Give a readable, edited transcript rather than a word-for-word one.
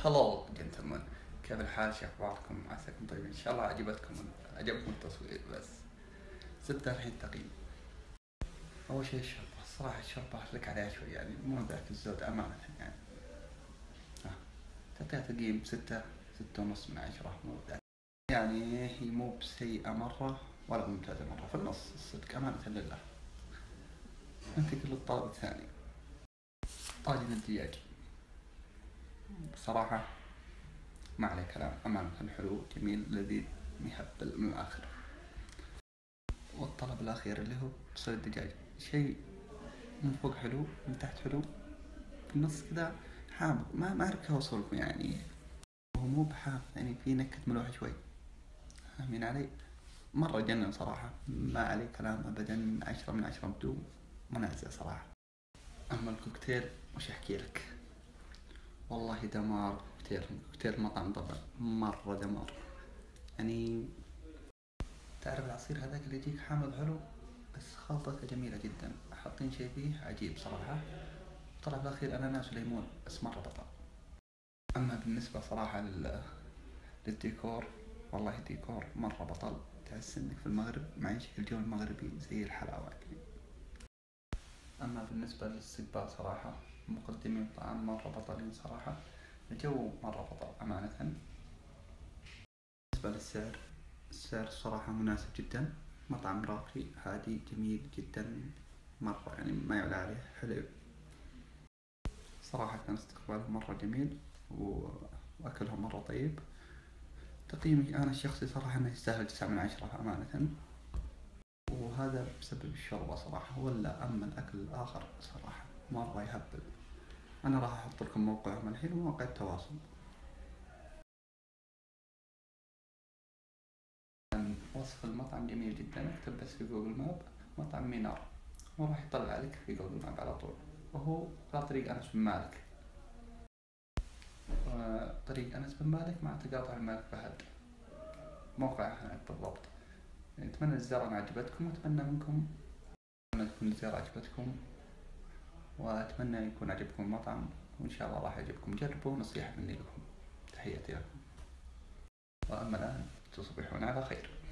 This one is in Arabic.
هلو جنتلمان، كيف الحال؟ شو اخباركم؟ عساكم طيبين. ان شاء الله عجبكم التصوير. بس زبدة الحين تقييم. اول شيء الشوربة، الصراحة الشوربة لك عليها شوي، يعني مو ذاك الزود امانة يعني. ها، تعطيها تقييم 6.5 من 10، مو ذاك يعني. هي مو بسيئة مرة ولا ممتازة مرة، في النص الصدق امانة لله. ننتقل للطلب الثاني، طاجن الدجاج. بصراحة ما عليه كلام، امانة حلو جميل لذيذ مهبل من الاخر. والطلب الأخير اللي هو صيد الدجاج، شيء من فوق حلو، من تحت حلو، في النص كذا حامض. ما أعرف كيف أوصلكم يعني. هو مو بحامض يعني، في نكهة ملوحة شوي، فاهمين علي؟ مرة جنن صراحة، ما عليه كلام أبدا. 10 من 10 بدون منازع صراحة. أما الكوكتيل وش أحكي لك، والله دمار. كوكتيل مطعم طبعا مرة دمار يعني. تعرف العصير هذاك اللي يجيك حامض حلو، بس خلطته جميلة جدا، حاطين شي فيه عجيب صراحة. طلع بالأخير أناناس وليمون، بس مرة بطل. أما بالنسبة صراحة للديكور، والله الديكور مرة بطل. تحس إنك في المغرب معيش الجو المغربي زي الحلاوة يعني. أما بالنسبة للاستقبال صراحة، مقدمين الطعام مرة بطلين صراحة. الجو مرة بطل أمانة. بالنسبة للسعر، السعر صراحة مناسب جدا. مطعم راقي هادي جميل جدا مرة، يعني ما يعلى عليه، حلو صراحة. كان استقبالهم مرة جميل وأكلهم مرة طيب. تقييمي أنا الشخصي صراحة أنه يستاهل 9 من 10 أمانة، وهذا بسبب الشوربة صراحة. ولا أما الأكل الآخر صراحة مرة يهبل. أنا راح أحط لكم موقعهم الحين ومواقع التواصل. وصف المطعم جميل جدا، اكتب بس في جوجل ماب مطعم مينار وراح يطلع لك في جوجل ماب على طول. وهو على طريق أنس بن مالك، طريق أنس بن مالك مع تقاطع الملك فهد، موقع هناك بالضبط. أتمنى الزيارة عجبتكم، وأتمنى منكم أن تكون الزيارة عجبتكم، وأتمنى يكون عجبكم المطعم، وإن شاء الله راح يعجبكم. جربوا، نصيحة مني لكم. تحياتي لكم، وأما الآن تصبحون على خير.